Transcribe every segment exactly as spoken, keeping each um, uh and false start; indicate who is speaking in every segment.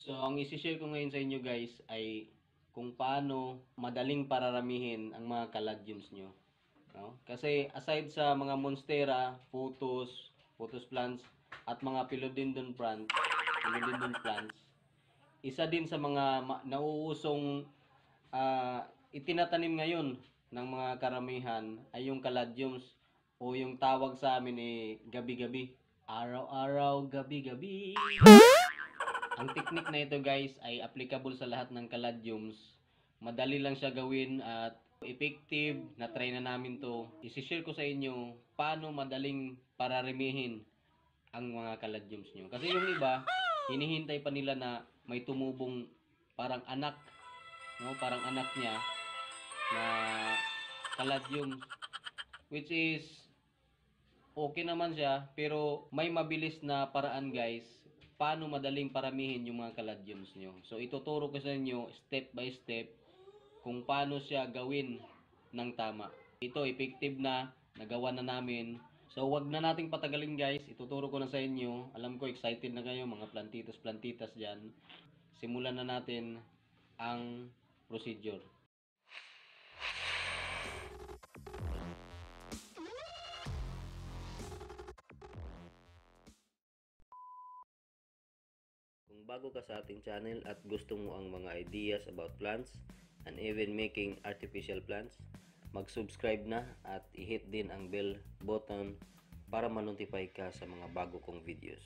Speaker 1: So, ang isi-share ko ngayon sa inyo guys ay kung paano madaling pararamihin ang mga caladiums nyo. No? Kasi aside sa mga monstera, photos, photos plants, at mga philodendron plant, philodendron plants, isa din sa mga ma- nauusong ah, itinatanim ngayon ng mga karamihan ay yung caladiums o yung tawag sa amin eh gabi-gabi. Araw-araw, gabi-gabi. Ang technique na ito guys ay applicable sa lahat ng caladiums. Madali lang siya gawin at effective. Na-try na namin to. Isishare ko sa inyo paano madaling pararimihin ang mga caladiums nyo. Kasi yung iba, hinihintay pa nila na may tumubong parang anak, no? Parang anak niya na caladium, which is okay naman siya, pero may mabilis na paraan guys, paano madaling paramihin yung mga caladiums nyo. So ituturo ko sa inyo step by step kung paano siya gawin ng tama. Ito effective na, nagawa na namin. So wag na nating patagalin guys, ituturo ko na sa inyo. Alam ko excited na kayo mga plantitos plantitas dyan. Simulan na natin ang procedure. Kung bago ka sa ating channel at gusto mo ang mga ideas about plants and even making artificial plants, mag-subscribe na at i-hit din ang bell button para ma-notify ka sa mga bago kong videos.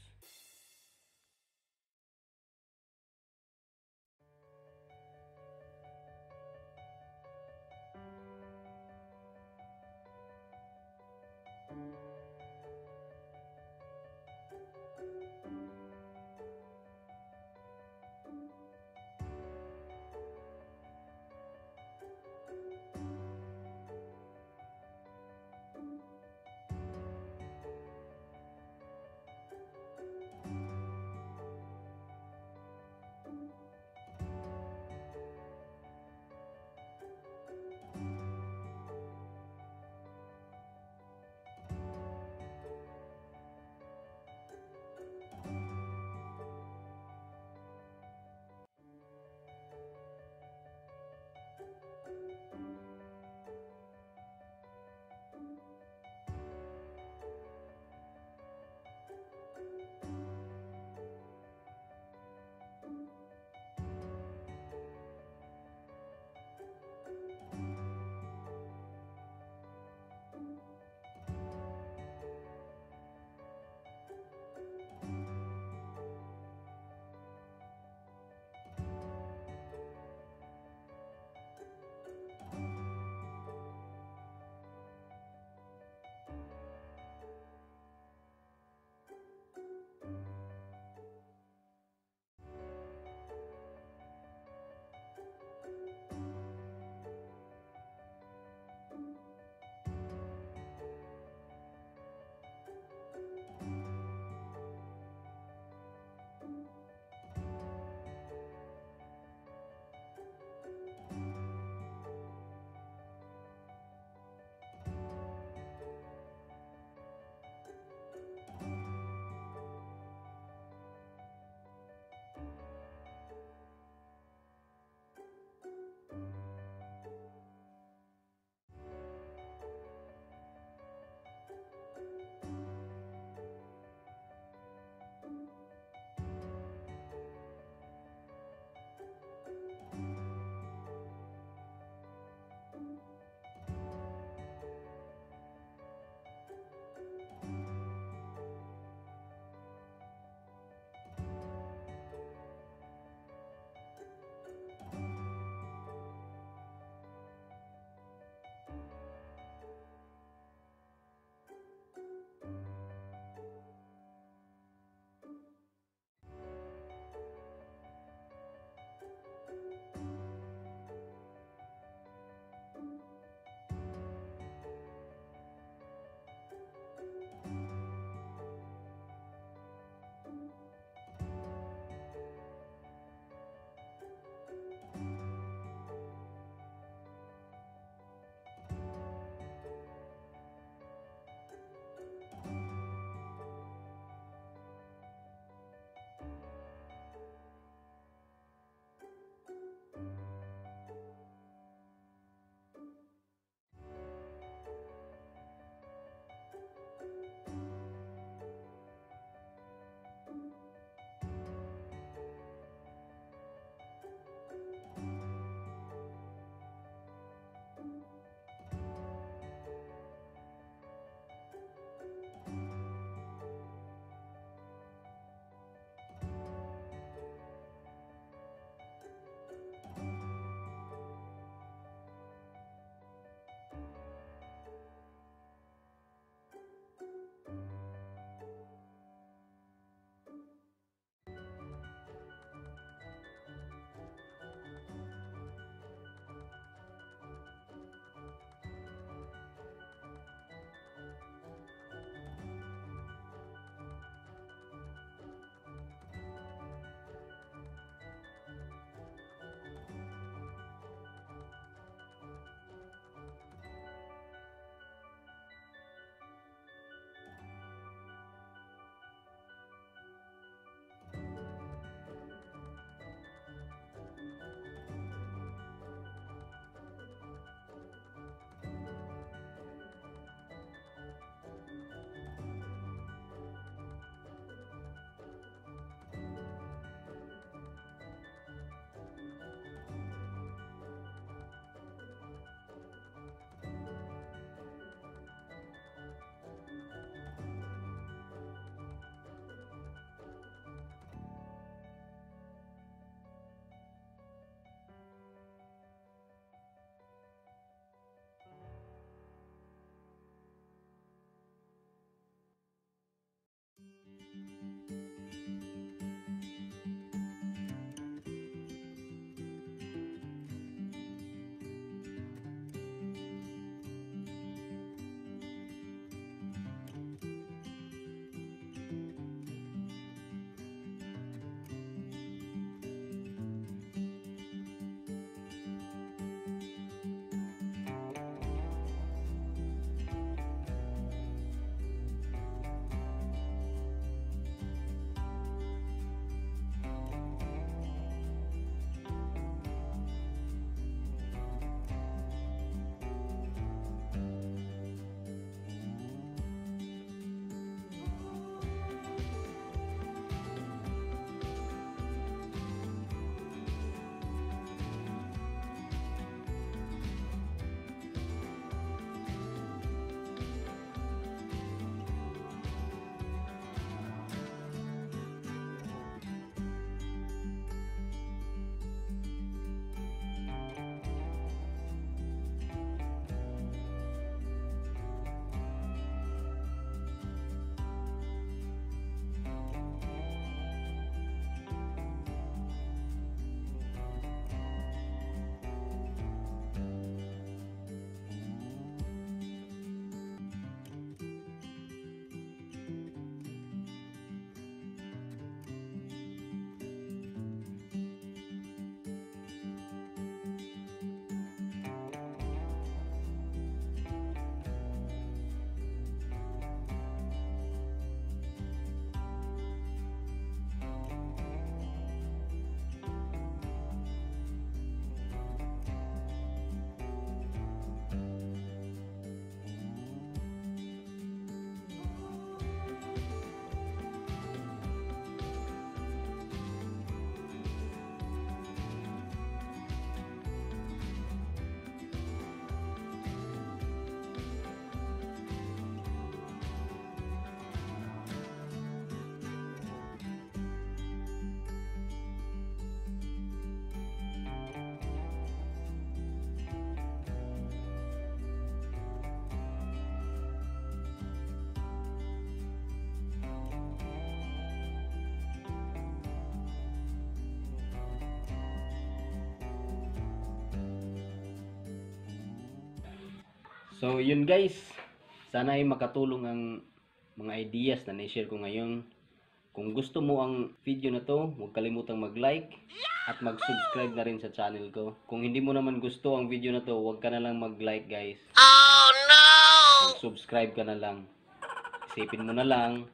Speaker 1: So, yun guys. Sana ay makatulong ang mga ideas na na-share ko ngayon. Kung gusto mo ang video na to, huwag kalimutang mag-like at mag-subscribe na rin sa channel ko. Kung hindi mo naman gusto ang video na to, huwag ka na lang mag-like guys. Oh no! Mag-subscribe ka na lang. Isipin mo na lang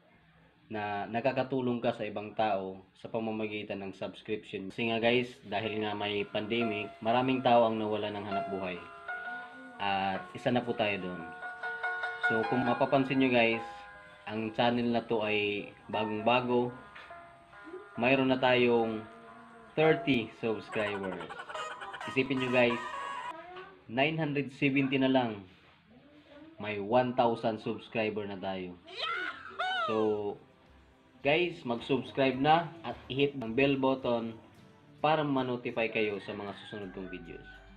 Speaker 1: na nakakatulong ka sa ibang tao sa pamamagitan ng subscription. Kasi nga guys, dahil nga may pandemic, maraming tao ang nawala ng hanap buhay. At isa na po tayo doon. So kung mapapansin nyo guys, ang channel na to ay bagong bago. Mayroon na tayong thirty subscribers. Isipin nyo guys, nine hundred seventy na lang. May one thousand subscriber na tayo. So guys, mag-subscribe na at i-hit ang bell button para ma-notify kayo sa mga susunod kong videos.